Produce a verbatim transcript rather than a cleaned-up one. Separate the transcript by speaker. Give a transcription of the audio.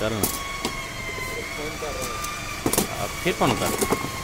Speaker 1: चल ना।
Speaker 2: फोन कर रहा हूँ।
Speaker 1: अब फिर फोन कर।